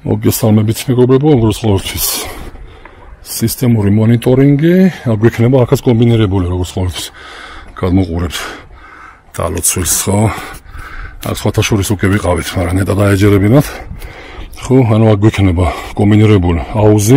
მოგესალმებით მეგობრებო, როგორც ყოველთვის სისტემური მონიტორინგი, გვექნება ახაც კომბინირებული, როგორც ყოველთვის გადმოყურებთ დალოცვილს, ხო? აქ სხვათა შორის უკვე ვიყავით, მაგრამ ნეტად დაეჯერებინათ. ხო, ანუ აქ გვექნება კომბინირებული აუზი.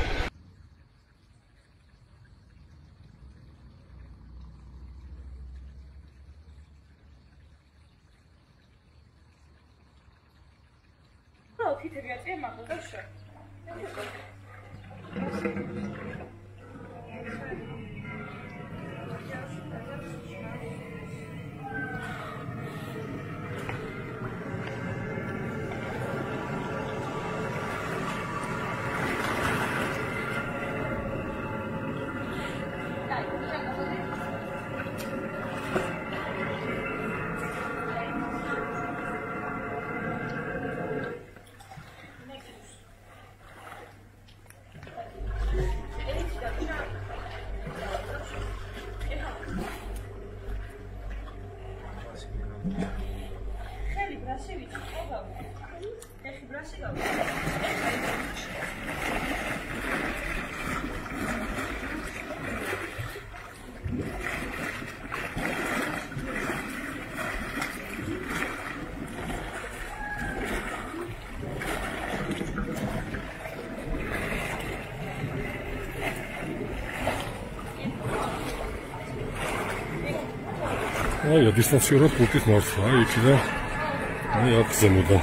აი, დისტანციურად პულტით მართვა, აი, იქიდან, აი, აქ ზემოდან.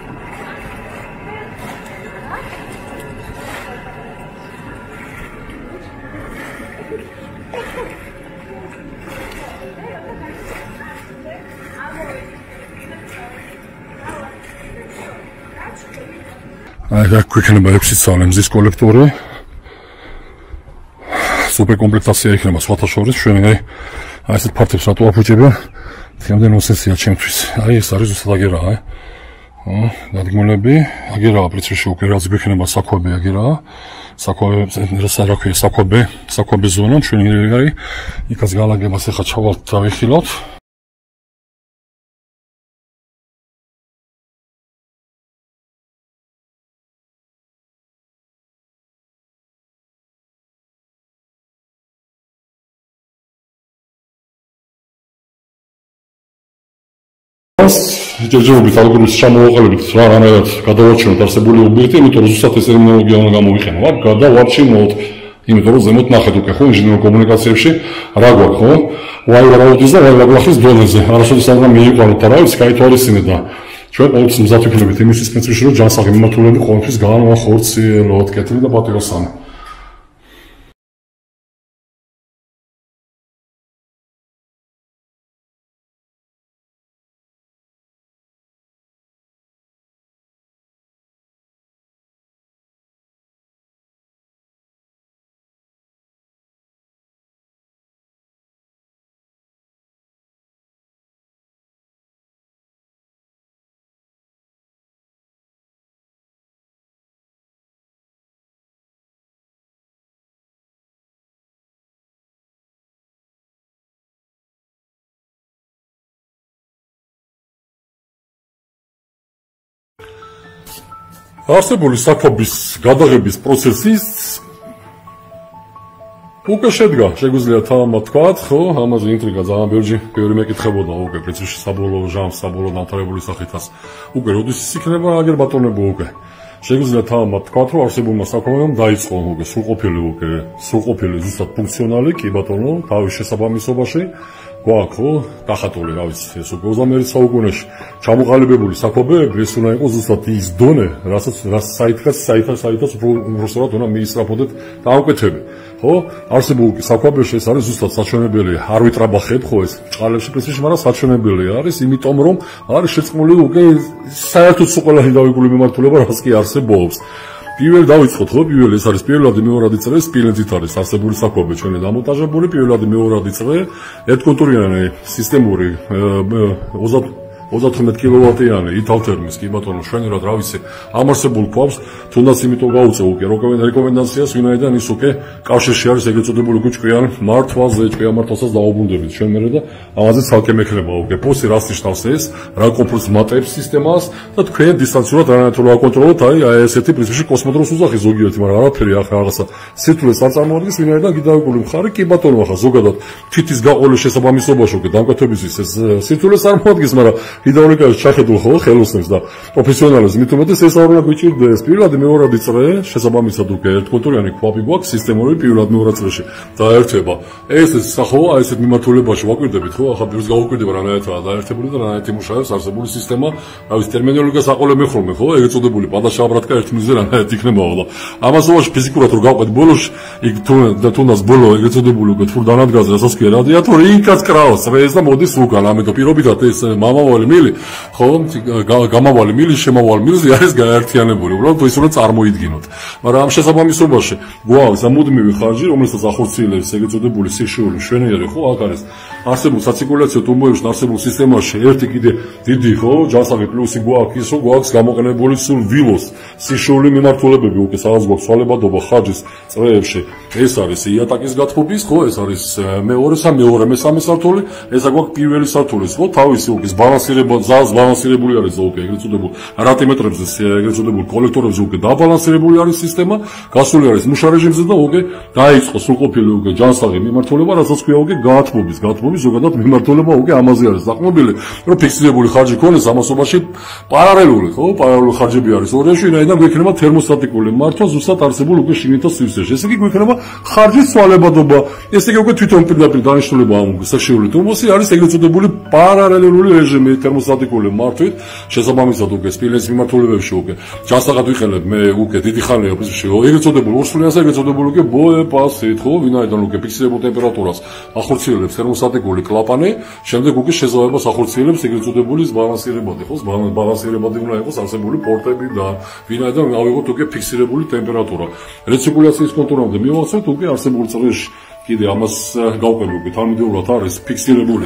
აი, აქ გვექნება 6 წალი მზის კოლექტორი. სუპერკომპლექტაცია იქნება სხვათა შორის, ჩვენი აი ესეთ ფართებს რატო აფუჭებია? თემდე ნონსენსია ჩემთვის. აი ეს არის ზუსტად აგერაა, დადგმულები, აგერაა პრინციპში უკვე რაც გვექნება საქვები აგერაა. საქვები ზონა, ჩვენი აი იქაც გალაგებას ახლა ჩავალთ და ვიხილავთ. ჯერჯერობით ალგორითმს ჩამოვაყალიბებთ რა რანაირად გადავარჩინოთ არსებული ობიექტი, იმიტომ რომ ზუსტად ეს ტერმინოლოგია უნდა გამოვიყენო. აქ გადავარჩინოთ, იმიტომ რომ ზემოთ ნახეთ უკვე ხო ინჟინერ კომუნიკაციებში რა გვაქვს, ხო? ვაივარაუდის და ვაივარლახის დონეზე. არასოდეს არ უნდა მიიყვანოთ და რა ვიცი, გაითვალისწინეთ და ჩვენ ყოველთვის მზად ვიქნებით იმისთვის პრინციპში, რომ ჯანსაღი მიმართულები ყოველთვის განვახორციელოთ, კეთილი და პატიოსანი. არსებული საქმის გადაღების პროცესის უკვე შედგა, შეგვიძლია თამამად თქვათ, ხო, ამაზე ინტრიგა ძალიან ბევრი მეკითხებოდა უკვე პრინციპში საბოლოო ჟამს, საბოლოო დამთავრებული სახითაც. უკვე როდის ის იქნება, აგერ ბატონებო უკვე. შეგვიძლია თამამად თქვათ, რომ არსებულმა საქმემ დაიწყო უკვე სრულყოფილი ზუსტად ფუნქციონალი, კი ბატონო, თავის შესაბამისობაში. გვაქვს ხო დახატული, რა ვიცი, ეს უკვე 21 საუკუნეში ჩამოყალიბებული საქმეები, ეს უნდა იყოს ზუსტად ის დონე, რასაც საითაც უბრალოდ უნდა მიისწრაფოდეთ დაუკეთები. ხო? არსებულ საქმეებში ეს არის ზუსტად საჩვენებელი, არ ვიტრაბახებ ხო ეს ჭყალებში პრინციპში, მაგრამ საჩვენებელი არის, იმიტომ რომ არის შეწყმული უკვე საერთოდ ყველანი დავიკული მიმართულება, რაც კი არსებობს. პირველ დავიწყოთ ხო, პირველ ეს არის პირველადი მეორადი წრე, სპილენძით არის არსებული საქმეები ჩვენი დამონტაჟებული, პირველადი მეორადი წრე ერთკონტურიანი სისტემური 35 კილოვატიანი ითალთერმის კი ბატონო შვენივრად რა ვიცი ამარსებულ ქვაბს თუნდაც იმიტომ გაუწევ უკვე რეკომენდაციას ვინაიდან ის უკვე კავშირში არის ეგრეთ წოდებული უკვე ჭკვიან მართვაზე ჭკვიან მართვასაც დაუბრუნდებით ჩვენ მერე და ამაზე ცალკე მექნება უკვე პოსი რას ნიშნავს ეს რა კომფორტს მატებს სისტემას და თქვენ დისტანციურად რანაირად რა აკონტროლოთ აი ესეთი პრინციპში კოსმოდროს უძახი ზოგიერთი მაგრამ არაფერი ახლა რაღაცა სირთულეს არ წარმოადგენს ვინაიდან გიდაუგული მხარი კი ბატონო ახლა ზოგადად თვითის გაყოლის შესაბამისობაში უკვე დამკვეთებისთვის ეს სირთულეს არ მოადგენს მაგრამ ჰიდრაულიკაში ჩახედულ ხო ხელოსნებს და პროფესიონალებს მით უმეტეს ეს არ უნდა გვიჭირდეს პირველად მეორადი წრე შესაბამისად უკვე ერთკონტროლიანი ქვაბი გვაქვს სისტემური პირველად მეორე წრეში დაერთვება ეს ხო აი ესეთ მიმართულებაში ვაკვირდებით ხო ახლა პირს გავუკვირდება რანაირადაა დაერთებული და რანაირად იმუშავებს არსებული სისტემა რავის ტერმინოლოგიას აყოლებ ხოლმე ხო ეგრეთ წოდებული პადაშაბრატკა ერთ მიზზე რანაირად იქნება ახლა ამასობაში ფიზიკურად რო გავყვეთ ბოლოში იქ თუნდაც ბოლო ეგრეთ წოდებული უკვე თურ დანადგაზე რასაც ქვია რადიატორი იქაც კრავს ეს და მოდის უკან ამიტომ პირობითად ეს მამავალი მილი ხო გამავალი მილი შემავალი მილზე არის გაერთიანებული უბრალოდ ის უნდა წარმოიდგინოთ მაგრამ ამ შესაბამისობაში გვაქვს ამუდმივი ხარჯი რომელსაც ახორციელებს ეგრეთ წოდებული სიშული შვენიერი ხო აქ არის არსებულ საცირკულაციო ტუმბოებში არსებულ სისტემაში ერთი კიდე დიდი ხო ჯანსაღი პლუსი გვაქვს ის რომ გვაქვს გამოყენებული სულ ვილოს სიშული მიმართულებები უკვე სადაც გვაქვს ცვალებადობა ხარჯის წრეებში ეს არის იატაკის გათბობის ხო ეს არის მეორე მესამე სართული ესა გვაქვს პირველი სართულის ხო თავისი უკვე ბალანსირებული არის უკვე ეგრეთ წოდებულ რატიმეტრებზე ეგრეთ წოდებულ კოლექტორებზე უკვე დაბალანსირებული არის სისტემა გასული არის მუშა რეჟიმზე და უკვე დაიწყო სრულყოფილი უკვე ჯანსაღი მიმართულება რასაც ქვია უკვე გათბობის ზოგადად მიმართულება უკვე ამაზე არის დაყრდნობილი რომ ფიქსირებული ხარჯი ქონდეს ამასობაში პარალელური ხო პარალელური ხარჯები არის ორიაში ვინაიდან გვექნება თერმოსტატიკული მართვა ზუსტად არსებულ უკვე შიგნითა სივრცეში ესე იგი გვექნება ხარჯის ცვალებადობა ესე იგი უკვე თვითონ პირდაპირ დანიშნულება ამ საშუალო ტუმბოსი არის ეგრეთ წოდებული პარალელური რეჟიმი თერმოსტატიკული მართვით შესაბამისად უკვე სპილენძის მიმართულებებში უკვე ჯანსაღად ვიყენებ მე უკვე დიდი ხანია პრინციპში ეგრეთ წოდებულ ორსულიანს ეგრეთ წოდებული უკვე ბოეპასით ხო ვინაიდან უკვე ფიქსირებულ ტემპერატურას ახორციელებს თერმოსტატიკული კლაპანი შემდეგ უკვე შეზავებას ახორციელებს ეგრეთ წოდებული ბალანსირებადი ხო ბალანსირებადი უნდა იყოს არსებული პორტები და ვინაიდან ავიღოთ უკვე ფიქსირებული ტემპერატურა რეცირკულაციის კონტროლამდე მივახცევთ უკვე არსებულ წრეში კიდე ამას გავყენებ თანმიმდევრულად არის ფიქსირებული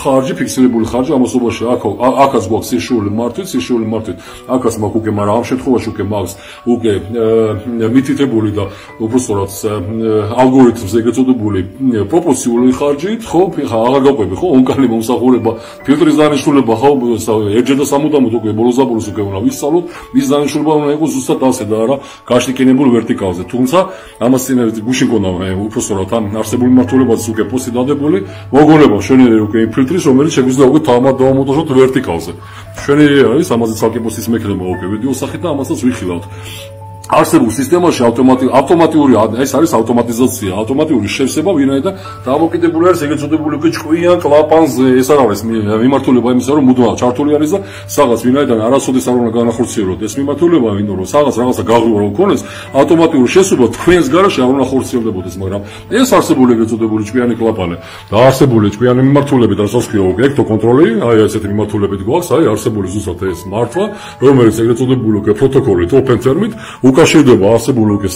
ხარჯი ამასობაში აქაც გვაქვს სიშული მართვით აქაც მაქვს უკვე მაგრამ ამ შემთხვევაში უკვე მაქვს უკვე მითითებული და უბრალოდ ალგორითმზე ეგრეთ წოდებული პროპორციული ხარჯით ხო აღარ გავყვები ხო ონკალი მომსახურება ფილტრის დანიშნულება ხო ერთჯერ და სამუდამოდ უკვე ბოლოს უკვე უნდა ვისწავლოთ მის დანიშნულება უნდა იყოს ზუსტად ასე და არა გაშტიკინებულ ვერტიკალზე თუმცა ამას წინათ გუშინ გქონდა უბრალოდ ამ არსებული მიმართულებაზეც უკვე პოსტი დადებული მოგონება შვენიერი უკვე ფილტრის რომელიც შეგვიძლია უკვე თავად დავამონტაჟოთ ვერტიკალზე შვენიერი არის ამაზე ცალკე პოსტის მექნება უკვე ვიდეოს სახით და ამასაც ვიხილავთ არსებულ სისტემაში ავტომატიური ეს არის ავტომატიზაცია ავტომატიური შევსება ვინაიდან დამოკიდებული არის ეგრეთ წოდებული უკვე ჭკვიან კლაპანზე ეს არ არის მიმართულება იმისა რომ მუდმივად ჩართული არის და სადაც ვინაიდან არასოდეს არ უნდა განახორციელოთ ეს მიმართულება იმიტომ რომ სადაც რაღაცა გაღვივა რომ ქონდეს ავტომატიური შესაძლებლობა თქვენს გარშე არ უნდა ხორციელდებოდეს მაგრამ ეს არსებული ეგრეთ წოდებული ჭკვიანი კლაპანი და არსებული ჭკვიანი მიმართულებით რასაც ქვია უკვე ექტო კონტროლი აი ესეთი მიმართულებით გვაქვს აი არსებული ზუსტად ეს მართვა რომელიც ეგრეთ წოდებული უკვე პროტოკოლით open termit უკავშირდება არსებული უკვე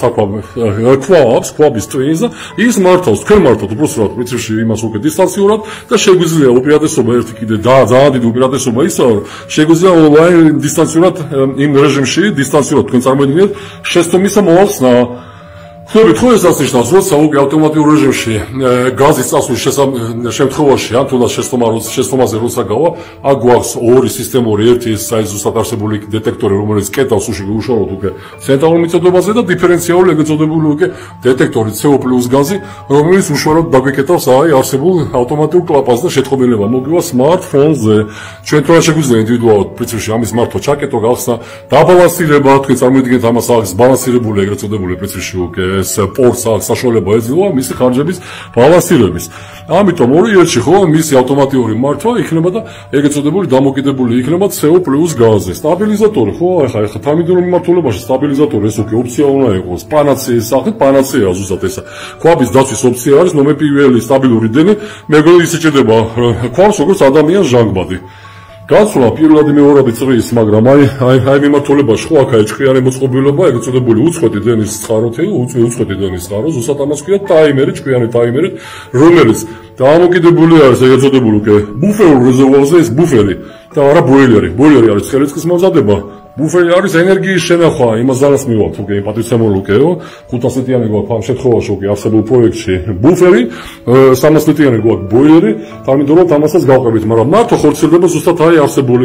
ქვაბის ტვინს და ის მართავს თქვენ მართავთ უბრალოდ პრინციპში იმას უკვე დისტანციურად და შეგვიძლია უპირატესობა ერთი კიდე ძალიან დიდი უპირატესობა ისაა რომ შეგვიძლია ონლაინ დისტანციურად იმ რეჟიმში დისტანციურად თქვენ წარმოიდგინეთ შეცდომისა მოახსნა ხებით ხო ესას ნიშნავს როცა უკვე ავტომატიურ რეჟიმში გაზის წასვლის შემთხვევაში ან თუნდაც შეცდომაზე როცა გავა აქ გვაქვს ორი სისტემური ერთი ის ზუსტად არსებული დეტექტორი რომელიც კეტავს უშუალოდ უკვე ცენტრალურ მიწოდობაზე და დიფერენციალური ეგრეთ წოდებული უკვე დეტექტორი CO+ გაზი რომელიც უშუალოდ დაგვიკეტავს აი არსებულ ავტომატიურ კლაპანს და შეტყობილება მოგივა smartphone-ზე ჩვენ თორემ შეგვიძლია ინდივიდუალურად პრინციპში ამის მართვა ჩაკეტო გახსნა დაბალანსირება თქვენ წარმოიდგინეთ ამას აქვს ბალანსირებული ეგრეთ წოდებული პრინციპში უკვე ეს პორტს აქვს საშუალება ეძლევა მისი ხარჯების ბალანსირების. ამიტომ ორი ერთში ხო მისი ავტომატიური მართვა იქნება და ეგრეთ წოდებული დამოკიდებული იქნება CO+ გაზზე. სტაბილიზატორი ხო ახლა თამიდური მიმართულებაში სტაბილიზატორი ეს უკვე ოფცია უნდა იყოს. პანაცეის სახით პანაცეა ზუსტად ესა. ქვაბის დაცვის ოფცია არის ნომერ პირველი სტაბილური დენი, მეგრელი ისეჭდება ქვაბს როგორც ადამიანს ჟანგბადი. გასვლა პირველადი მეორადი წრის, მაგრამ აი მიმართულებაში ხო აქ ჭკვიანი მოწყობილობა, ეგრეთ წოდებული უწყვეტი დენის წყაროთი, უწყვეტი დენის წყარო, ზუსტად ამას ქვია ტაიმერი, ჭკვიანი ტაიმერი, რომელიც დამოკიდებული არის ეგრეთ წოდებული ბუფერულ რეზერვუარზე, ეს ბუფერი და არა ბოილერი. ბოილერი არის ხელისწყლის მომზადება. ბუფერი არის ენერგიის შენახვა, იმას ძალას მივალთ, უკვე პატრიცემულ უკეო, 500-ლიტიანი გვაქვს ამ შემთხვევაში უკვე არსებულ პროექტში. ბუფერი, 300-ლიტიანი გვაქვს ბოილერი, თარმინდორობთ ამასაც გავყევით, მაგრამ მარტო ხორციელდება ზუსტად აი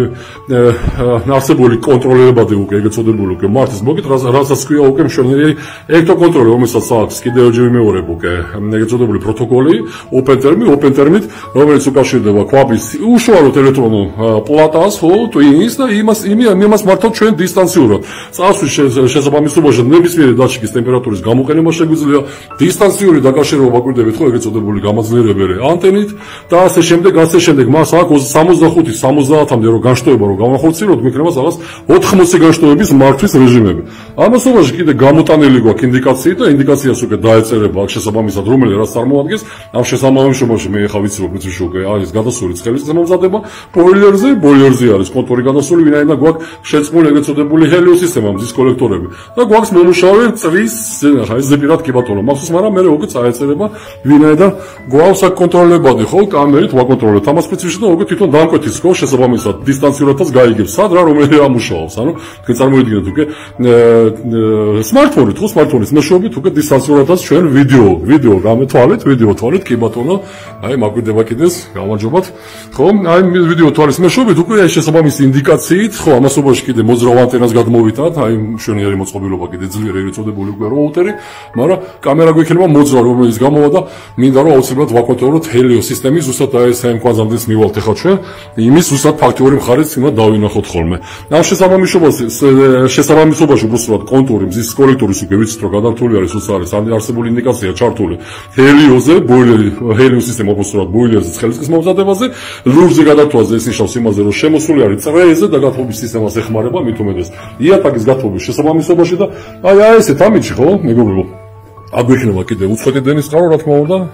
არსებული კონტროლებადი უკვე ეგეც წოდებული უკვე მართვის მოგით, რასაც ქვია უკვე მშვენიერი ელექტროკონტროლი, რომელსაც აქვს კიდევ ჯერ ვიმეორებ უკვე ეგეც წოდებული პროტოკოლი, open term-ით, რომელიც უკავშირდება ქვაბის უშუალოდ ელექტრონულ პლატას, ხო, ტვინის და იმას მარტო ჩვენ დისტანციურად წასვლის შესაბამისობაში ნებისმიერი დატკის ტემპერატურის გამოყენება შეგვიძლია დისტანციური დაკავშირება ვაკვირდებით ხო ეგეც წოდებული გამაძლიერებელი ანტენით და ასე შემდეგ მას აქვს 65-70-მდე რომ განშტოება რომ გავახორციელოთ გვექნება რაღაც 80 განშტოების მართვის რეჟიმები. ამასობაში კიდე გამოტანილი გვაქვს ინდიკაციით და ინდიკაციას უკვე დაეწერება აქ შესაბამისად რომელი რაც წარმოადგენს ამ შესაბამისობაში მე ხა ვიცი რომ უკვე არის გადასული ცხელის მომზადება ბოილერზე არის კონტური გადასული ვინაიდან გვაქვს შეწყმული ეგეც წოდებული ჰელიოს სისტემა მზის კოლექტორები და გვაქვს მომუშავე წრის ზეპირად კი ბატონო მახსოვს მაგრამ მე უკვე წაეწერება ვინაიდან გვაქვს აქ კონტროლებადი ხო კამერით ვაკონტროლებთ ამას სპეციფიკში და უკვე თვითონ დამკვეთის ხო შესაბამისად დისტანციურადაც გაიგებს სად რა რომელი ამუშავებს ანუ თქვენ წარმოიდგინეთ უკვე სმარტფონით ხო სმარტფონის მეშვეობით უკვე დისტანციურადაც ჩვენ ვიდეო თვალით კი ბატონო აი მაგვიდება კიდეს გამარჯობათ ხო აი ვიდეო თვალის მეშვეობით უკვე ეს შესაბამისი ინდიკაციით ხო ამასობაში კიდე მოძრავ ანტენას გადმოვიტანთ, აი მშვენიერი მოწყობილობა კიდე ძლიერ ეგრეთ წოდებული უკვე როუტერი, მაგრამ კამერა გვექნება მოძრავ რომელიც გამოვა და მინდა რომ აუცილებლად ვაკონტროლოთ ჰელიოს სისტემის ზუსტად აი ეს კვანძამდეც მივალთ ახლა ჩვენ, იმის ზუსტად ფაქტიური მხარეც უნდა დავინახოთ ხოლმე. ამ შესაბამისობაში უბრალოდ კონტური მზის კოლექტორის უკვე ვიცით რომ გადართული არის უცბად არსებული ინდიკაცია ჩართული ჰელიოზე, ჰელიოს სისტემა უბრალოდ ბოილერზე ცხელისწყლის მომზადებაზე, ლურჯზე გადართვაზე ეს ნიშნავს იმაზე რომ შემოსული არის წრეზე და გათბობის სისტემას ეხმარება მით უმეტეს იატაკის გათბობის შესაბამისობაში და აი ესეთ ამიჩი ხო მეგობრებო აგვექნება კიდე უცხოეთი დენის წყარო რა თქმა უნდა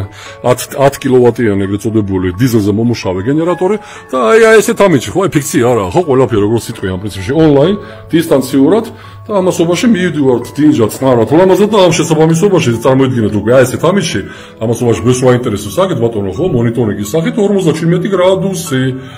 10 კილოვატიანი ეგრეთ წოდებული დიზელზე მომუშავე გენერატორი და აი ესეთ ამიჩი ხო ეფექტია არა ხო ყველაფერი როგორც სიტყვი ამ პრინციპში ონლაინ დისტანციურად და ამასობაში მივიდივართ დინჯად წყნარად ლამაზად და ამ შესაბამისობაში წარმოიდგინეთ უკვე აი ესეთ ამიჩი ამასობაში გვეს ვაინტერესებს აგეთ ბატონო ხო მონიტორინგის სახით 57 გრადუსი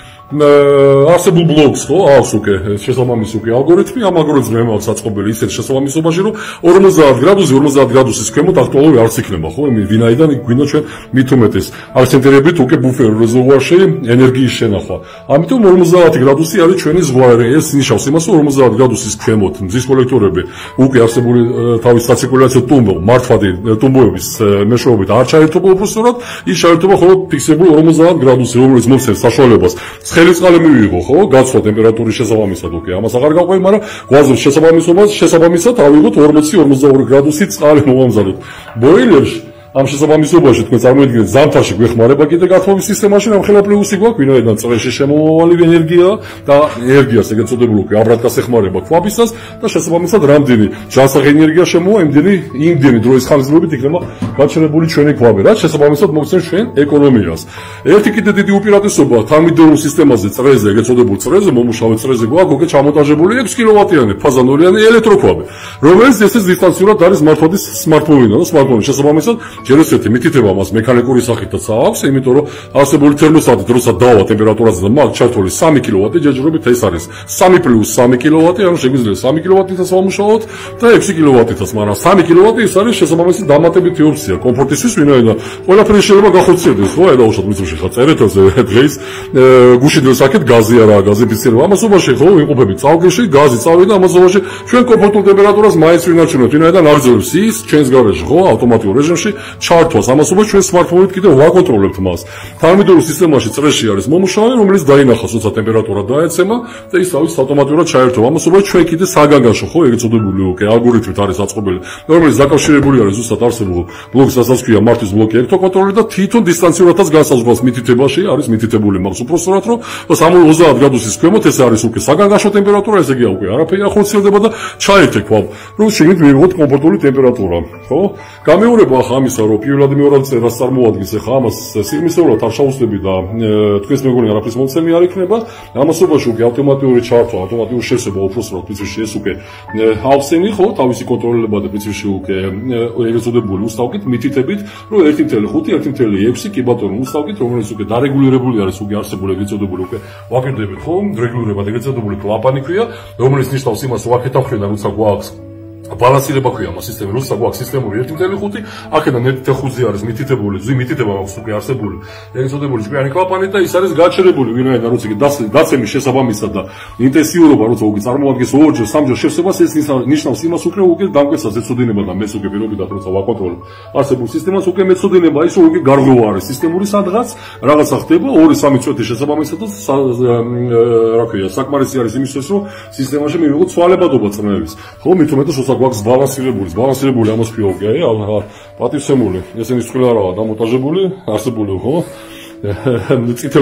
არსებულ ბლოკს ხო აქვს უკვე შესაბამისი უკვე ალგორითმი ამ ალგორითმი მაქვს აწყობილი ისეთ შესაბამისობაში რომ 50 გრადუსის ქვემოთ აქტუალური არც იქნება ხო ვინაიდან გვინდა ჩვენ მით უმეტეს აქცენტირებით უკვე ბუფერ რეზერვუარში ენერგიის შენახვა ამიტომ 50 გრადუსი არის ჩვენი ზღვა ეს ნიშნავს იმას რომ 50 გრადუსის ქვემოთ მზის კოლექტორები უკვე არსებული თავის საცირკულაციო მართვადი ტუმბოების მეშვეობით არ ჩაერთობა უბრალოდ ის ჩაერთობა მხოლოდ ფიქსებული 50 გრადუსი რომელიც მოსცემს საშუალებას ხელისწყალი მივიღო ხო გაცვლა ტემპერატურის შესაბამისად უკვე ამას აღარ გავყვები მაგრამ გვაზრ შესაბამისად ავიღოთ 40-52 გრადუსი წყალი მოვამზადოთ ბოილერში ამ შესაბამისობაში თქვენ წარმოიდგინეთ ზამთარში გვეხმარება კიდე გათბობის სისტემაში რამხელა პლუსი გვაქვს ვინაიდან წრეში შემომავალი ენერგია და ენერგიას ეგეთ წოდებული უკვე აბრატკას ეხმარება ქვაბისას და შესაბამისად რამდენი ჯანსაღი ენერგია შემოვა იმდენი დროის ხანგრძლივობით იქნება გაჩერებული ჩვენი ქვაბი რაც შესაბამისად მოგცემს ჩვენ ეკონომიას ერთი კიდე დიდი უპირატესობა თარმინდორულ სისტემაზე წრეზე ეგეთ წოდებულ წრეზე მომუშავე წრეზე გვაქვს უკვე ჩამონტაჟებული 6 კილოვატიანი ფაზანურიანი ელექტროქვაბი რომელიც ესეც დისტანციურად არის მართვადის სმარტფონიდან და სმარტფონის შესაბამისად ჯეროსეთი მითითება მას მექანიკური სახითაც აქვს, იმიტომ რომ არსებული თერმოსტატი დროსაც დავა ტემპერატურაზე და მაგ ჩართული 3 კილოვატი ჯერჯერობით ეს არის 3 + 3 კილოვატი, ანუ შეგვიძლია 3 კილოვატითაც ვამუშაოთ და 6 კილოვატითაც, მაგრამ 3 კილოვატი ის არის შესაბამისი დამატებითი ოფცია კომფორტისთვის, ვინაიდან ყველაფერი შეიძლება გახორციელდეს, ხო, დაუშვათ მიწაში ხა წერეთაზე დღეს გუშინ დროს აქეთ გაზი არაა, გაზიფიცირება. ამასობაში ხო ვიმყოფებით წავგეში, გაზი წავიდა, ამასობაში ჩვენ კომფორტულ ტემპერატურას მაინც ვინარჩუნებთ, ვინაიდან აგრძელებს ის ჩვენს გარეშე, ხო, ავტომატურ რეჟიმში ჩართვას ამასობაში ჩვენ სმარტფონით კიდევ ვაკონტროლებთ მას. თარმინდორულ სისტემაში წრეში არის მომუშავე, რომელიც დაინახავს, როცა ტემპერატურა დაეცემა და ის თავის ავტომატურად ჩაერთვა. ამასობაში ჩვენ კიდე საგანგაშო ხო, ეგეც წოდებული უკვე ალგორითმით არის აწყობილი, რომელიც დაკავშირებული არის ზუსტად არსებულ ბლოკს, რასაც ქვია მართვის ბლოკი ელექტროკონტროლერი და თვითონ დისტანციურადაც განსაზღვრავს მითითებაში არის მითითებული მაგ უპროსტად რომ 60 გრადუსის ქვემოთ ეს არის უკვე საგანგაშო ტემპერატურა, ესე იგი უკვე არაფერი არ ხორციელდება და ჩაერთე ქვაბ, რომ შეგიძლიათ მივიღოთ კომფორტული ტემპერატურა, ხო? გამეორება ახლა ამისა რომ პირველად მეორე წერას წარმოადგენს ახლა ამას სიღრმისეულად არ შევუსწრები და თქვენს მეგონი არაფრის მომცემი არ იქნება ამასობაში უკვე ავტომატიური ჩართვა ავტომატიური შესება უბრალოდ პრინციპში ეს უკვე ავსენი ხო თავისი კონტროლება და პრინციპში უკვე ეგრეთ წოდებული უსტავკით მითითებით, რომ 1.5, 1.6 კი ბატონო უსწავლით, რომელიც უკვე დარეგულირებული არის, უკვე არსებული ეგრეთ წოდებული უკვე ვაკეთდებით ხო? რეგულირებად ეგრეთ წოდებული კლაპანი ქვია, რომელიც ნიშნავს იმას, რომ აქეთ ახვიდან როცა გვაქვს ბალანსირება ქვია ამ სისტემის, როცა გვაქვს სისტემური 1.5, აქედან 1.5 არის მითითებული, მითითება აქვს უკვე არსებული ეგრეთ წოდებული ჭკვიანი კლაპანი და ის არის გაჩერებული ვინაიდან როცა დაცემის შესაბამისად და ინტენსიურობა როცა უკვე წარმოადგენს 2-ჯერ 3-ჯერ შევსებას, ეს ნიშნავს იმას უკვე დამკვეთსაც ეცოდინება და მეც უკვე პირობიდან როცა ვაკონტროლებ არსებულ სისტემას, უკვე მეცოდინება ის რომ უკვე გარღვევა არის სისტემური სადღაც, რაღაცა ხდება 2-3 წუთის შესაბამისად და რა ქვია, საკმარისი არის იმისთვის რომ სისტემაში მივიღოთ ცვალებადობა წნევის. ხო, მით უმეტეს როცა გვაქვს ბალანსირებული ამას ქვია უკვე, პატივცემული, ესენი წყვილ არაა დამონტაჟებული, არსებული ხო? წითელ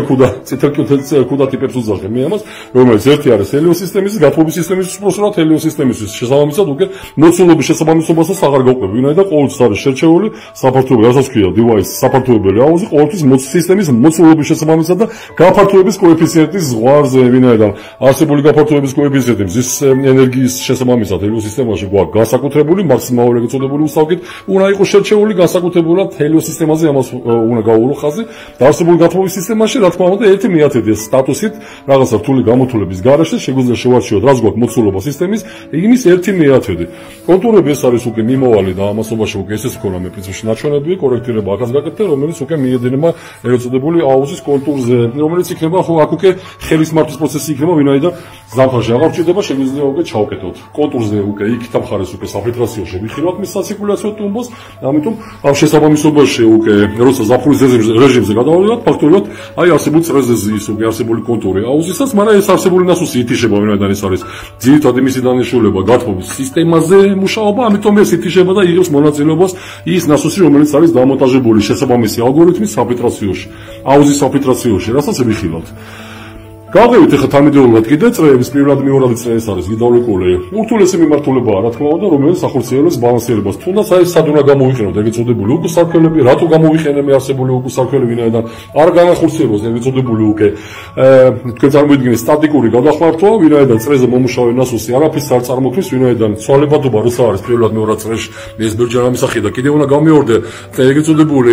ქუდა ტიპებს უძახებ მე ამას, რომელიც ერთი არის ჰელიოს სისტემის, გათბობის სისტემის უბრალოდ ჰელიოს სისტემის შესაბამისად უკვე მოცულობის შესაბამისობასაც აღარ გავყვები, ვინაიდან ყოველთვის არის შერჩეული საფართოები, რასაც ქვია device საფართოებელი აუზი, ყოველთვის სისტემის მოცულობის შესაბამისად და გაფართოების კოეფიციენტის ზღვარზე, ვინაიდან არსებული გაფართოების კოეფიციენტი მზის ენერგიის შესაბამისად ჰელიოს სისტემაში გვაქვს განსაკუთრებული, მაქსიმალური ეგრეთ წოდებული უსწავლით, უნდა იყოს შერჩეული განსაკუთრებულად ჰელიოს სისტემაზე, ამას უნდა გავუვლო ხაზი და გათბობის სისტემაში რა თქმა უნდა 1/10 სტატუსით რაღაცა რთული გამოთვლების გარეშე შეგვიძლია შევარჩიოთ რაც გვაქვს მოცულობა სისტემის იმის 1/10. კონტურები ეს არის უკვე მიმოვალი და ამასობაში უკვე ესეც ქონა მე პრინციპში ნაჩვენები კორექტირება ახაც გაკეთდა რომელიც უკვე მიედინება ეგრეთ წოდებული აუზის კონტურზე რომელიც იქნება ხო აქ უკვე ხელის მართვის პროცესი იქნება ვინაიდან ზამთარში აღარ ჭირდება შეგვიძლია უკვე ჩავკეთოთ კონტურზე უკვე იქ თამხარეს უკვე საფილტრაციო შევიხილოთ მის საცირკულაციო ტუმბოს ამიტომ ამ შესაბამისობაში უკვე როცა ზაფხულის რეჟიმზე გადავიდეთ ფაქტობრივად აი არსებული წრეზე ზის უკვე არსებული კონტური აუზისას, მაგრამ ეს არსებული ნასოსი ითიშება ვინაიდან ეს არის ძირითადი მისი დანიშნულება გათბობის სისტემაზე მუშაობა, ამიტომ ეს ითიშება და იღებს მონაწილეობას ის ნასოსი, რომელიც არის დამონტაჟებული შესაბამისი ალგორითმის საფილტრაციოში, აუზის საფილტრაციოში, რასაც ვიხილავთ. გავყევით ახლა თანმიმდევრულად კიდე წრეების პირველად მეორადი წრე ეს არის გიდავლიკული ურთულესი მიმართულებაა რა თქმა უნდა რომელიც ახორციელებს ბალანსირებას თუნდაც აი სად უნდა გამოვიყენოთ ეგრეთ წოდებული უკუსარქველები რატო გამოვიყენებთ არსებული უკუსარქველები ვინაიდან არ განახორციელოს ეგრეთ წოდებული უკვე თქვენ წარმოიდგინეთ სტატიკური გადახვართვა ვინაიდან წრეზე მომუშავე ნასოსი არაფერს არ წარმოქმნის ვინაიდან ცვალებადობა როცა არის პირველად მეორად წრეში ეს ბერჯერ ამისახი და კიდევ უნდა გამეორდე ეგრეთ წოდებული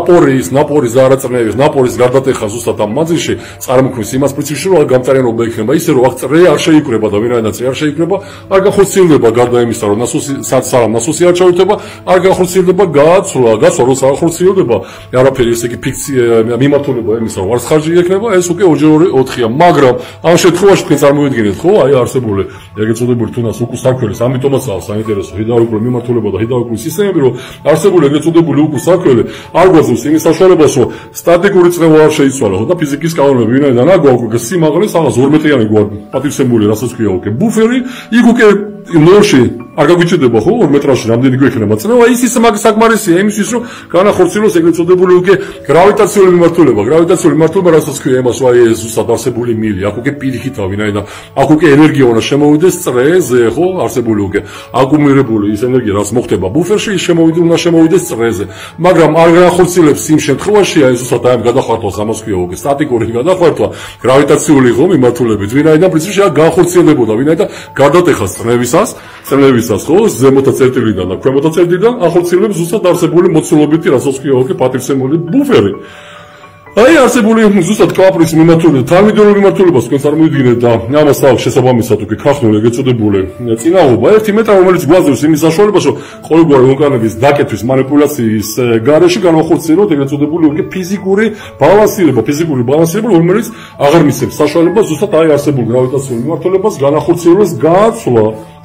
ნაპორის და არაწნევის ნაპორის გარდატეხა ზუსტად ამ მანძილში წარმოქმნის იმას პრინციპში გამწარიანობა იქნება ისე რომ აქ წრე არ შეიკრება და ვინაიდან წრე არ შეიკრება არ განხორციელდება გარდა იმისა რომ ნასოსი არ ჩავირთება არ განხორციელდება გაცვლა როცა არ ხორციელდება არაფერი ესე იგი ფიქცია მიმართულება იმისა რომ არც ხარჯი ექნება ეს უკვე 2/4-ია მაგრამ ამ შემთხვევაში თქვენ წარმოიდგინეთ ხო აი არსებული ეგრეთ წოდებული თუნდაც უკუსარქველის ამიტომაც აქვს საინტერესო ჰიდრაულიკური მიმართულება და ჰიდრაულიკური სისტემები რომ არსებული ეგრეთ წოდებული უკუსარქველი არ გვაძლევს იმის საშუალებას რომ სტატიკური წნევა არ შეიცვალა ხო და ფიზიკის კანონები ვინაიდან არ გვაქვს სიმაღლეს რაღაც 12-იანი გვაქვს პატივცემული რასაც ქვია უკვე ბუფერი იქ უკვე ნორში არ გაგვიჭირდება ხო 2 მეტრში რამდენი გვექნება წნევა ის საკმარისია იმისთვის რომ განახორციელოს ეგრეთ წოდებული უკვე გრავიტაციული მიმართულება რასაც ქვია იმას რომ აი ეს ზუსტად არსებული მილი აქ უკვე პირიქითა ვინაიდან აქ უკვე ენერგია უნდა შემოვიდეს წრეზე ხო არსებული უკვე აკუმულირებული ის ენერგია რაც მოხდება ბუფერში ის უნდა შემოვიდეს წრეზე მაგრამ არ განახორციელებს იმ შემთხვევაში აი ზუსტად აი გადახვართვას ამას ქვია უკვე სტატიკური გადახვართვა გრავიტაციული ხო მიმართულებით ვინაიდან პრინციპში აქ განახორციელებოდა ვინაიდან გადატეხას წნევისას ხო ზემოთა წერტილიდან და ქვემოთა წერტილიდან ახორციელებს ზუსტად არსებული მოცულობითი რასაც ქვია უკვე პატივცემული ბუფერი აი არსებული ზუსტად კლაპრის მიმართულებით თანმიმდევრული მიმართულებას თქვენ წარმოიდგინეთ და ამას აქვს შესაბამისად უკვე ქართული ეგრეთ წოდებული წინააღმობა 1 მეტრ რომელიც გვაძლევს იმის საშუალებას რომ ყოველგვარი ორგანების დაკეთვის манипуляციის გარეშე განახორციელოთ ეგრეთ წოდებული უკვე ფიზიკური ბალანსირება რომელიც აღარ მისცემს საშუალებას ზუსტად აი არსებულ გრავიტაციულ მიმართულებას განახორციელოს გაცვლა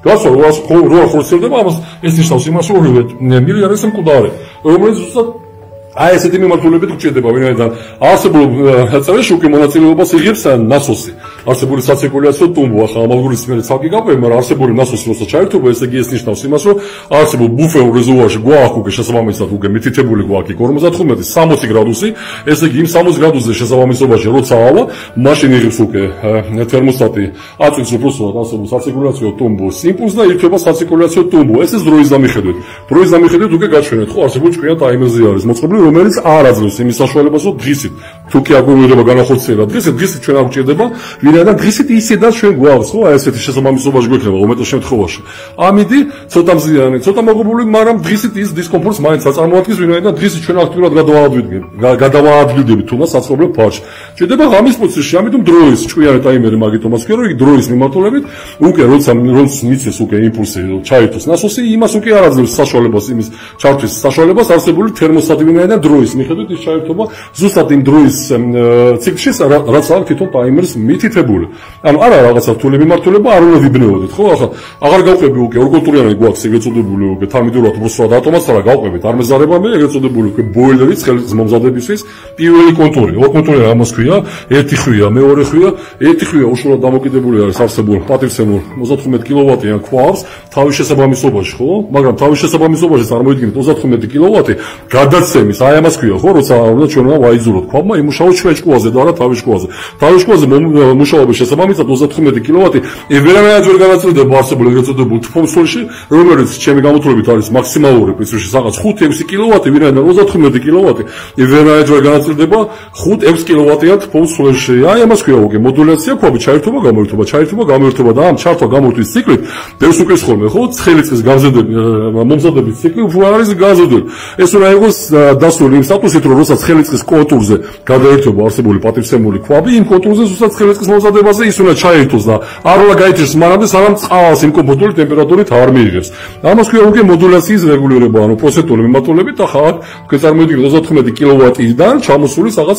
რო ახორციელდება ამას ეს ნიშნავს იმას რომ მილი არის მკვდარი რომელიც ზუსტად აი ესეთი მიმართულებით გჭირდება ვინაიდან არსებულ წრეში უკვე მონაწილეობას იღებს ნასოსი არსებული საცირკულაციო ტუმბო ახლა ამ ალგორითმით ცალკე გავყვები მაგრამ არსებული ნასოსი როცა ჩაირთვება ესე იგი ეს ნიშნავს იმას რომ არსებულ ბუფერულ რეზერვუარში გვაქვს უკვე შესაბამისად უკვე მითითებული გვაქვს 55-60 გრადუსი ესე იგი იმ 60 გრადუსზე შესაბამისობაში როცა ავა მაშინ იღებს უკვე თერმოსტატი აწვდის უბრალოდ არსებულ საცირკულაციო ტუმბოს იმპულსს და ირთვება საცირკულაციო ტუმბო ეს დროის დამიხედვით უკვე გაჩვენეთ ხო არსებული ჭკვიან ტაიმერზე არის მოწყობილი რომელიც არ აძლევს იმის საშუალებას რომ დღისით თუ კი აკუმულირება განახორციელება დღისით ჩვენ არ გვჭირდება ვინაიდან დღისით ისედაც ჩვენ გვაქვს ხო, აი ესეთი შესაბამისობაში გვექნება უმეტეს შემთხვევაში. ამინდი ცოტა მზიანი, ცოტა მოგებული, მაგრამ დღისით ის დისკომფორტს მაინც აწარმოადგენს, ვინაიდან დღისით ჩვენ აქტიურად გადავაადვილდებით თუნდაც საცხოვრებელ ფარში. ჭირდება ღამის პროცესში, ამიტომ დროის ჭკვიანი ტაიმერი მაგითომაც კი რომ იქ დროის მიმართულებით უკვე როცა მიცეს უკვე იმპულსი ჩაირთოს насоси, იმას უკვე არ აძლევს საშუალებას იმის ჩართვის საშუალებას არსებული თერმოსტატი, ვინაიდან დროის მიხედვით ის ჩაირთობა ზუსტად იმ დროის ციკლში, რაც აქვს თვითონ ტაიმერს მითითებული. ანუ არა რაღაცა რთული მიმართულება არ უნდა ვიბნეოდეთ, ხო? ახლა აღარ გავყვები უკვე ორკონტურიანი გვაქვს ეგრეთ წოდებული უკვე თამიდურად უბრალოდ ატომას არა გავყვებით, არ მეზარება მე ეგრეთ წოდებული უკვე ბოილერის ხელის მომზადებისთვის პირველი კონტური. ორკონტურიანი ამას ქვია, ერთი ხვია, მეორე ხვია, ერთი ხვია უშუალოდ დამოკიდებული არის არსებულ პატივცემულ 35 კილოვატიან ქვავს თავის შესაბამისობაში, ხო? მაგრამ თავის შესაბამისობაში წარმოიდგინეთ 35 კილოვატი გადაცემის, აი ამას ქვია, ხო, როცა უნდა ჩვენ უნდა ვაიძულოთ ქვაბმა იმუშაოს ჩვენ შკوازზე და არა თავის შკوازზე. თავის შკوازზე მუშაობის შესაბამისად 35 კილოვატი ვერანაირად ვერ განაწილდება არსებულ ეგრეთ წოდებულ თბილისში, რომელიც ჩემი გამოთვლებით არის მაქსიმალური პრინციპში რაღაც 5-6 კილოვატი, ვინაიდან 35 კილოვატი ვერანაირად ვერ განაწილდება 5-6 კილოვატიან თბილისში. აი ამას ქვია უკვე მოდულაცია ქვაბი ჩაირთობა, გამოირთობა, ჩაირთობა, გამოირთობა და ამ ჩართვა გამორთვის ციკლით ბევრს უკეს ხოლმე, ხო? ცხელიწის მომზადების ციკლი უფრო არის გაზრდილი. ეს უნდა იყოს დასული იმ სტატუსით, რომ როცა ცხელიწის კონტურზე გადაირთვება არსებული პატივცემული ქვაბი, იმ კონტურზე ზუსტად ცხელიწის მომზადებაზე ის უნდა ჩაირთოს და არ უნდა გაიჭიროს მანამდე, სანამ წყალს იმ კომფორტული ტემპერატურით არ მიიღებს. ამას ქვია უკვე მოდულაციის რეგულირება, ანუ პროცენტული მიმართულებით, ახლა თქვენ წარმოიდგინეთ 35 კილოვატიდან ჩამოსული რაღაც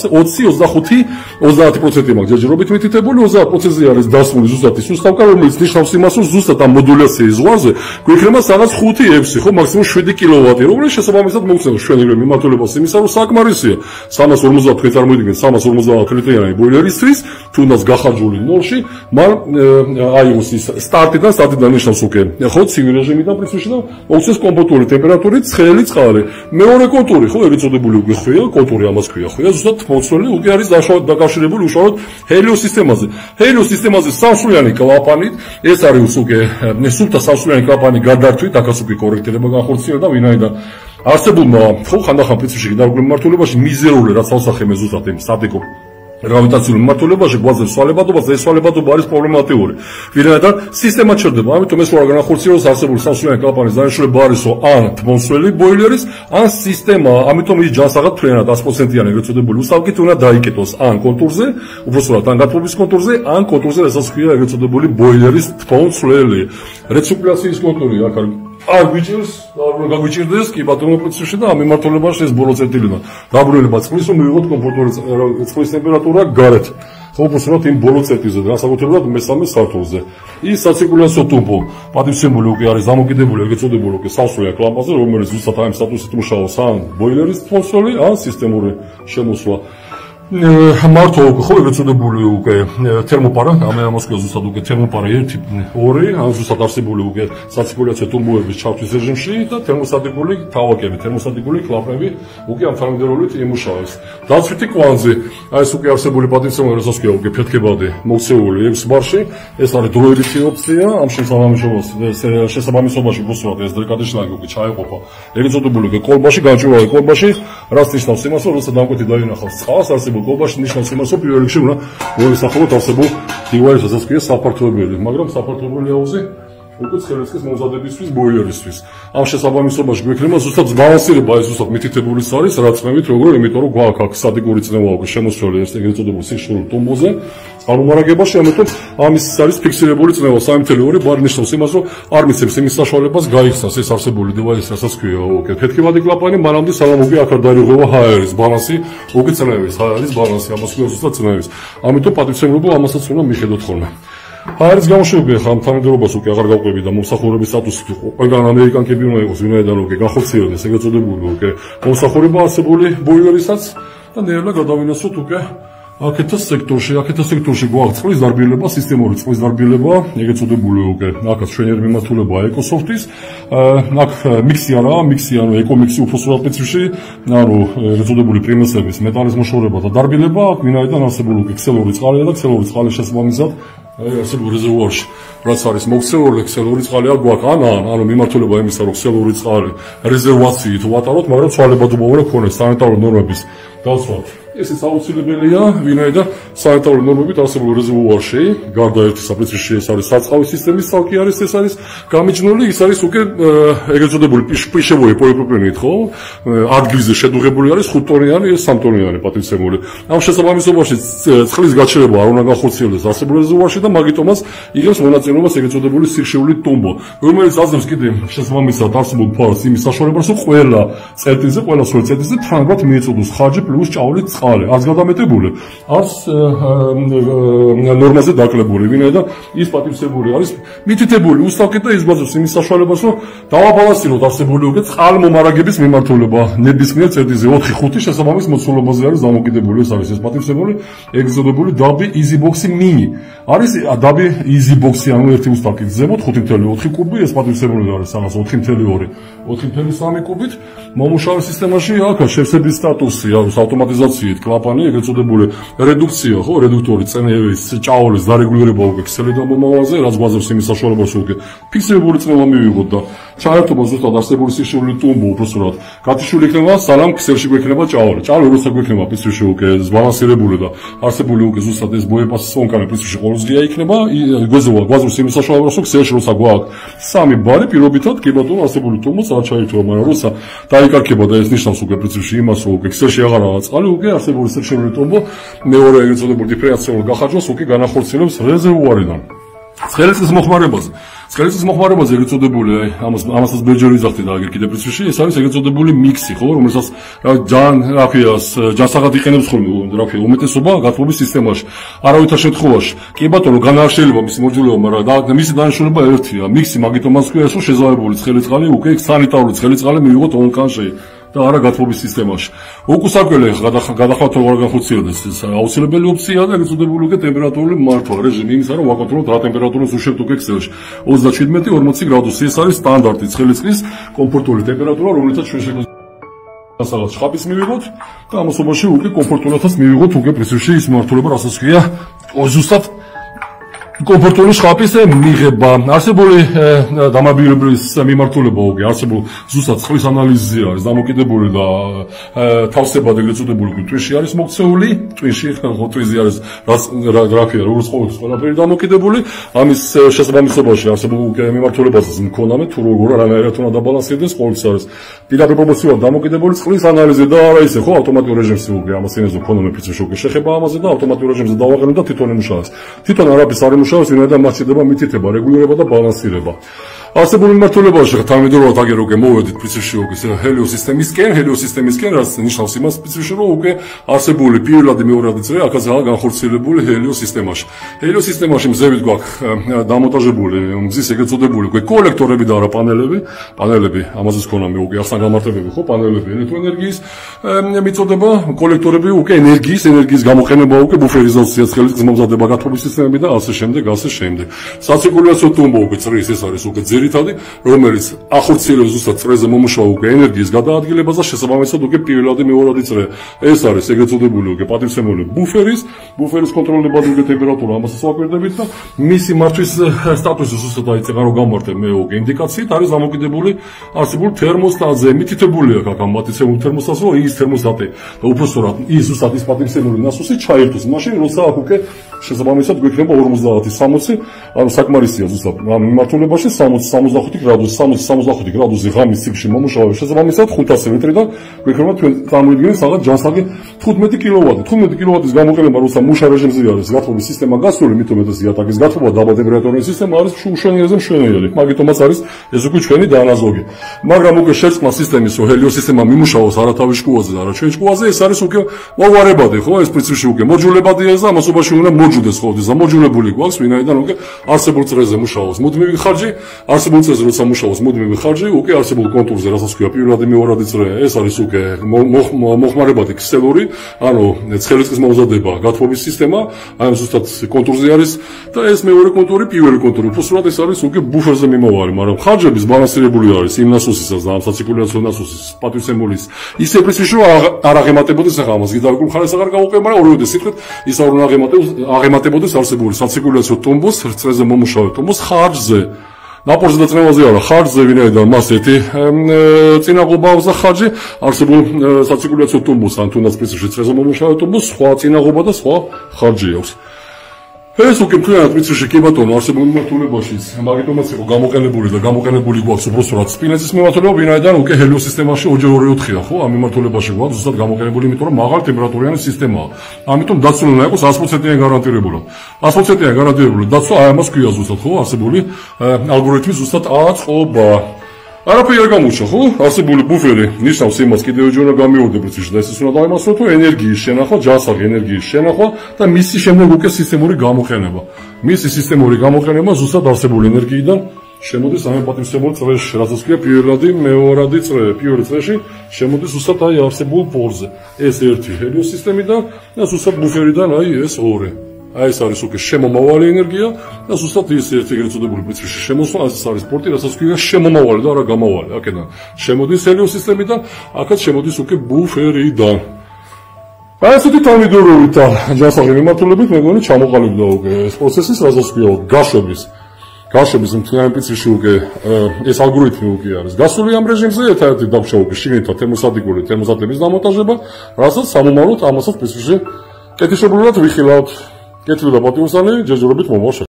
20-25-30% მაქვს ჯერჯერობით მითითებული, 30% არის დასული ზუსტად ის უსტავკა, რომელიც ნიშნავს იმას, რომ ზუსტად ამ მოდულაციის ზღვარზე გვექნება რაღაც 5-6, ხო, მაქსიმუმ 7 კილოვატი, რომელიც შესაბამისად მოგვცემს ჩვენი მიმართულებას იმისა, რომ საკმარისია 350 თქვენ წარმოიდგინეთ 350 ლიტრიანი ბოილერისთვის, თუნდაც გახარჯული ნოლში, მაგრამ აი ის სტარტიდან ნიშნავს უკვე, ხო, ცივი რეჟიმიდან პრინციპში და მოგვცემს კომფორტული ტემპერატურით ცხელი წყალი. მეორე კონტური, ხო, ეგრეთ წოდებული უკვე ხვია, კონტური ამას ქვია, ხვია, ზუსტად მოცველი უკვე არის დაკავშირებული უშუალოდ ჰელიოს სისტემაზე. ჰელიოს სისტემაზე სამსვლიანი კლაპანით, ეს არის უკვე სუფთა სამსვლიანი კლაპანი გადართვით, აქაც უკვე კორექტირება განხორციელდა, ვინაიდან არსებულმა ხო ხანდახან პრინციპში დარგული მიმართულებაში მიზერული რაც ავსახე მე ზუსტად იმ სტატიკურ გრავიტაციულ მიმართულებაში გვაძლევს სვალებადობას და ეს სვალებადობა არის პრობლემატიური. ვინაიდან სისტემა ჩერდება, ამიტომ ეს რა განახორციელოს არსებული სამსვლიანი კლაპანის დანიშნულება არისო ან თბილისელი ბოილერის, ან სისტემა, ამიტომ ის ჯანსაღად ფრენად 100%-იანი ეგრეთ წოდებული უსტავკით უნდა დაიკეტოს ან კონტურზე, უბრალოდ ან გათბობის კონტურზე, ან კონტურზე, რასაც ქვია ეგრეთ წოდებული ბოილერის თბილისელი. რეცირკულაციის კონტური აქ არის არ გვიჭირს, არ უნდა გაგვიჭირდეს კი ბატონო პროცესში და ამ მიმართულებაში ეს ბოლო წერტილიდან დაბრუნება წყლის, რომ მივიღოთ კომფორტული წყლის ტემპერატურა გარეთ. უბრალოდ იმ ბოლო წერტილზე, განსაკუთრებულად მესამე სართულზე. ის საცირკულაციო ტუბო პატივცემული უკვე არის დამოკიდებული ეგრეთ წოდებული უკვე სამსვლიანი კლაპანზე, რომელიც ზუსტად ამ სტატუსით მუშაობს ან ბოილერის თბილისელი, ან სისტემური შემოსვლა. მარტო ხო ეგრეთ წოდებული უკვე თერმოპარა, ამას ქვია ზუსტად უკვე თერმოპარა 1-2, ან ზუსტად არსებული უკვე საცირკულაციო ტურბოების ჩართვის რეჟიმში და თერმოსტატიკური თავაკები, თერმოსტატიკური კლაპები უკვე ამ თანამედროვეობით იმუშავებს. დაცვითი კვანძი, აი ეს უკვე არსებული პატივცემული, რასაც ქვია უკვე ფეთქებადი მოქცეული 6 ბარში, ეს არის დროებითი ოფცია, ამ შესაბამისობაში უბრალოდ ეს დრეკადიშლაგი უკვე ჩაეყოფა. ეგრეთ წოდებული უკვე კოლბაში, განჭურვალი კოლბაში, რაც ნიშნავს იმას, რომ როცა დამკვეთი დაინახავს წყალს, კოლბაში ნიშნავს იმას, რომ პირველ რიგში უნდა მოისახოთ არსებულ დივაისს, რასაც ქვია საფართოებელი, მაგრამ საფართოებელი აუზი უკვე ცხელიწის მომზადებისთვის ბოილერისთვის. ამ შესაბამისობაში გვექნება ზუსტად ბალანსირება, ეს ზუსტად მითითებულის არის, რაც წნევით როგორ, იმიტომ რომ გვაქვს აქ სტატიკური წნევა უკვე შემოსვლელი ეს ეგრეთ წოდებულ სიხშირულ ტუმბოზე, წყალმომარაგებაში, ამიტომ ამის არის ფიქსირებული წნევა 3.2 ბარი ნიშნავს იმას, რომ არ მიცემს იმის საშუალებას გაიხსნას ეს არსებული დივაისი, რასაც ქვია უკვე ფეთქებადი კლაპანი, მანამდე სანამ უკვე აქ არ დაირღვევა ჰაერის ბალანსი, უკვე წნევის, ჰაერის ბალანსი, ამას ქვია ზუსტად წნევის. ამიტომ პატივცემულობა ამასაც უნდა მიხედოთ ხოლმე. ჰაერის გამოშვებები ხა ამ თანამედროვეობას უკვე აღარ გავყვები და მომსახურების სტატუსით ყველგან ამერიკანკები უნდა იყოს, ვინაიდან უკვე განხორციელდეს ეგრეთ წოდებული უკვე მომსახურება არსებული ბოილერისაც და ნელა გადავინაცვლოთ უკვე აქეთა სექტორში გვაქვს წყლის დარბილება, სისტემური წყლის დარბილება, ეგრეთ წოდებული უკვე აქაც ჩვენი მიმართულება ეკოსოფტის, აქ მიქსი არა, ანუ ეკომიქსი უბრალოდ პრინციპში, ანუ ეგრეთ წოდებული პრიმესების მეტალის მოშორება და დარბილება, აქ ვინაიდან არსებული უკვე ქსელური წყალია და ქსელური წყალის შესაბამისად არსებულ რეზერვუარში, რაც არის მოქცეული ქსელური წყალი არ გვაქვს, ანუ მიმართულება იმისა, რომ ქსელური წყალი რეზერვაციით ვატაროთ, მაგრამ ცვალებადობა უნდა ქონდეს სანიტარული ნორმების დაცვით. ესეც აუცილებელია, ვინაიდან სანიტარული ნორმებით არსებულ რეზერვუარში, გარდა ერთი საპრეცისში ეს არის საწყავის სისტემის ცალკე არის, ეს არის გამიჯნული, ის არის უკვე ეგრეთ წოდებული პიშევური პოლიპროპილენით, ხო? ადგილზე შედუღებული არის 5 ტონიანი, ეს 3 ტონიანი პატივცემული. ამ შესაბამისობაში წყლის გაჩერება არ უნდა განხორციელდეს არსებულ რეზერვუარში და მაგიტომაც იღებს მონაწილეობას ეგრეთ წოდებული სიხშირული ტუმბო, რომელიც აძლევს კიდე შესაბამისად არსებულ ფარს იმის საშუალებას, რომ ყველა წერტილზე, ყველა სრულ წერტილზე თანგად მიეწოდოს ხარჯი პლუს ჭავლით წყალი. არც გადამეტებული, არც ნორმაზე დაკლებული, ვინაიდან ის პატივცემული არის მითითებული უსტავკეთ და იზბაზებს იმის საშუალებას, რომ დავაბალანსიროთ არსებული უკვე წყალმომარაგების მიმართულება ნებისმიერ წერტილზე 4-5 შესაბამის მოცულობაზე არის დამოკიდებული, ეს არის ეს პატივცემული, ეგრეთ წოდებული დაბი იზიბოქსი მინი. არის დაბი იზიბოქსი, ანუ ერთი უსტავკით ზემოთ 5.4 კუბი, ეს პატივცემული არის რაღაც 4.2, 4.3 კუბით. მომუშავე სისტემაში აქ შევსების სტატუსი აქვს ავტომატიზაციით, კლაპანი, ეგრეთ წოდებული რედუქცია, ხო, რედუქტორი წნევის ჭაოლის დარეგულირება უკვე ქსელი მომავალზე, რაც გვაძლევს იმის საშუალებას, რომ უკვე ფიქსირებული წნევა მივიღოთ და ჩაერთობა ზუსტად არსებული სიხშირული ტუმბო, უბრალოდ გათიშული იქნება, სანამ ქსელში გვექნება ჭაოლი. ჭაოლი როცა გვექნება პრინციპში უკვე ზბალანსირებული და არსებული უკვე ზუსტად ეს ბოეპასის სონკანი პრინციპში ყოველდღია იქნება, გვაძლევს იმის საშუალებას, რომ ქსელში როცა გვაქვს 3 ბარი პირობითად კი ბატონო არსებული ტუმბოც არ ჩაერთვა, მაგრამ როცა დაიკარგება და ეს ნიშნავს უკვე პრინციპში იმას, რომ უკვე ქსელში აღარაა წყალი, უკვე არსებული სიხშირული ტუმბო მეორე ეგრეთ წოდებული დიფერენციალურ გახარჯვას უკვე განახორციელებს რეზერვუარიდან. ცხელეთის მოხმარებაზე. ცხელეთის მოხმარებაზე ეგრეთ წოდებული, ამასაც ბეჯერი ვიზახდი და აგერ კიდე პრინციპში, ეს არის ეგრეთ წოდებული მიქსი, ხო, რომელსაც ძალიან, რა ქვია, ჯანსაღად იყენებს ხოლმე, რა ქვია, უმეტესობა გათბობის სისტემაში. არავითარ შემთხვევაში, კი ბატონო, განარჩევება მისი მოძრაობა, მაგრამ და მისი დანიშნულება ერთია. მიქსი მაგიტომაც ქვია, რომ შეზავებული ცხელი წყალი უკვე სანიტარული ცხელი წყალი მივიღოთ ონკანში. და არა გათბობის სისტემაში. უკუსაკველი გადახავთ როგორ განხორციელდეს, ეს აუცილებელი ოფციაა და ეგრეთ წოდებული უკვე ტემპერატურული მართვა რეჟიმი იმისა, რომ ვაკონტროლოთ რა ტემპერატურას უშვებთ უკვე ქსელში. 37-40 გრადუსი, ეს არის სტანდარტი ცხელი წყლის კომფორტული ტემპერატურა, რომელსაც ჩვენ შეგვიძლია სადაც შხაპის მივიღოთ და ამასობაში უკვე კომფორტულადაც მივიღოთ უკვე პრინციპში ის მართულება, რასაც ქვია ზუსტად კომფორტული შხაპის მიღება. არსებული დამაბირებლის მიმართულება უკვე არსებულ ზუსტად წყლის ანალიზი არის დამოკიდებული და თავსებად ეგრეთ წოდებული ტვინში არის მოქცეული, ტვინში ტვინზე არის რა ქვია, როგორც ყველაფერი დამოკიდებული. ამის შესაბამისობაში არსებულ უკვე მიმართულებასაც მქონამე, თუ როგორ არანაირად უნდა დაბალანსირდეს, ყოველთვის არის პირდაპირ პროპორციულად დამოკიდებული წყლის ანალიზი და არა ისე, ხო, ავტომატურ რეჟიმში უკვე ამას ენაზე მქონამე პრინციპში უკვე შეხება ამაზე და ავტომატურ რეჟიმზე დავაყენებ და თვითონ იმუშავებს. თვითონ არაფერს არ იმუშავებს, ვინაიდან მას სჭირდება მითითება, რეგულირება და ბალანსირება. არსებულ მიმართულებაში თანამედროვეულად აგერ უკვე მოვედით პრინციპში უკვე ჰელიოსისტემისკენ, რაც ნიშნავს იმას პრინციპში, რომ უკვე არსებული პირველადი მეორადი წრე აქაცაა განხორციელებული ჰელიოსისტემაში. ჰელიოსისტემაში მზევით გვაქვს დამონტაჟებული მზის ეგრეთ წოდებული უკვე კოლექტორები და არა პანელები, ამაზეც ქონამე უკვე ახსნა გამართებები, ხო, პანელები ელექტროენერგიის მიწოდება, კოლექტორები უკვე ენერგიის გამოყენება უკვე ბუფერიზაცია, ცხელი წყლის მომზადება, გათბობის სისტემები და ასე შემდეგ. საცირკულაციო ტუმბო უკვე წრის, ეს არის უკვე ძირითადი, რომელიც ახორციელებს ზუსტად წრეზე მომუშავე უკვე ენერგიის გადაადგილებას და შესაბამისად უკვე პირველადი მეორადი წრე. ეს არის ეგრეთ წოდებული უკვე პატივცემული ბუფერის კონტროლება უკვე ტემპერატურა, ამასაც ვაკვირდებით და მისი მართვის სტატუსი ზუსტად აიწება, რომ გამართე მე უკვე ინდიკაციით არის დამოკიდებული არსებულ თერმოსტატზე, მითითებული აქვს ამ პატივცემულ თერმოსტატს, რომ ის თერმოსტატი და უпростоრად ის ზუსტად ის პატივცემული ნასოსი ჩაერთოს მაშინ, როცა აქ უკვე შესაბამისად გვექნება 50-60, ანუ საკმარისია ზუსტად ამ მიმართულებაში 60-65 გრადუსი, 60-65 გრადუსი ღამის ციკლში მომუშავე შესაბამისად 500 მეტრიდან გვექნება თქვენ წარმოიდგინეთ რაღაც ჯანსაღი 15 კილოვატი. 15 კილოვატის გამოყენება, როცა მუშა რეჟიმზე არის გათბობის სისტემა გასული, მით უმეტეს იატაკის გათბობა დაბა ტემპერატურული სისტემა არის მშვენიერზე. მაგიტომაც არის ეს უკვე ჩვენი დანაზოგი. მაგრამ უკვე შერწყმა სისტემის ჰელიოსისტემა მიმუშავოს არავითარ შკუაზე და არა ჩვენ შკუაზე, ეს არის უკვე მოვარებადი, ხო, ეს პრინციპში უკვე მოჯულებადია და ამასობაში უნდა მოჯუდეს ხო, და მოჯულებული გვაქვს, ვინაიდან უკვე არსებულ წრეზე მუშაობს მუდმივი ხარჯი, არსებულ წრეზე როცა მუშაობს მუდმივი ხარჯი, უკვე არსებულ კონტურზე, რასაც ქვია პირველადი მეორადი წრე, ეს არის უკვე მოხმარებადი ქსელური, ანუ ცხელი წყლის მომზადება, გათბობის სისტემა, აი ზუსტად კონტურზე არის და ეს მეორე კონტური, პირველი კონტური, უბრალოდ ეს არის უკვე ბუფერზე მიმოვარი, მაგრამ ხარჯების ბალანსირებული არის იმ ნასოსისას და ამ საცირკულაციო ნასოსის პატივცემულის. ისე პრინციპში რომ არ აღემატებოდეს ახლა ამას გიდავიკულ ხარეს აღარ გავუყევ, მაგრამ ორივე სიტყვით ის არ უნდა აღემატებოდეს არსებული საცირკულაციო ტუმბოს, წრეზე მომუშავე ტუმბოს ხარჯზე. ნაპორზე და წნევაზე არა, ხარჯზე ვინაიდან მას ერთი წინაღობა აქვს და ხარჯი არსებულ საცირკულაციო ტუმბოს ან თუნდაც პრინციპში წრეზე მომუშავე ტუმბოს სხვა წინაღობა და სხვა ხარჯი აქვს. ეს უკვე მთლიანად პრინციპში კი ბატონო არსებულ მიმართულებაშიც მაგიტომაც იყო გამოყენებული და გამოყენებული გვაქვს უბრალოდ სპინეცის მიმართულება, ვინაიდან უკვე ჰელიოს სისტემაში 2-2-4-ია, ხო? ამ მიმართულებაში გვაქვს ზუსტად გამოყენებული, იმიტომ რომ მაღალ ტემპერატურიანი სისტემაა. ამიტომ დაცული უნდა იყოს 100%-იან გარანტირებულად. 100%-იან გარანტირებულად დაცვა აი ამას ქვია ზუსტად, ხო? არსებული ალგორითმი ზუსტად აწყობა. არაფერი არ გამოჩა, ხო? არსებული ბუფერი ნიშნავს იმას, კიდევ ერთი უნდა გამიორდე პრინციპში და ეს უნდა დაიმასო, თუ ენერგიის შენახვა, ჯანსაღი ენერგიის შენახვა და მისი შემდეგ უკვე სისტემური გამოყენება. მისი სისტემური გამოყენება ზუსტად არსებული ენერგიიდან შემოდის ამ პატივცემულ წრეში, რასაც ქვია პირველადი, მეორადი წრე. პირველ წრეში შემოდის ზუსტად აი არსებულ პორზე. ეს ერთი ჰელიოს სისტემიდან და ზუსტად ბუფერიდან აი ეს ორი. აი ეს არის უკვე შემომავალი ენერგია და ზუსტად ის ერთი ეგრეთ წოდებული პრინციპში შემოსვლა, ეს არის სპორტი, რასაც ქვია შემომავალი და არა გამავალი. აქედან შემოდის ჰელიოს სისტემიდან, აქაც შემოდის უკვე ბუფერიდან. აი ესეთი თავმიდურობით და ჯანსაღი მიმართულებით მე მგონი ჩამოყალიბდა უკვე ეს პროცესის, რასაც ქვია გაშვების მთლიანი პრინციპში უკვე ეს ალგორითმი უკვე არის გასული ამ რეჟიმზე, ერთადერთი დაგვრჩა უკვე შიგნითა თერმოსტატიკური თერმოსტატების დამონტაჟება, რასაც სამომავლოდ ამასაც პრინციპში კეთილშობილად ვიხილავთ. კეთილი და პატივისცემი ჯერჯერობით მომავალ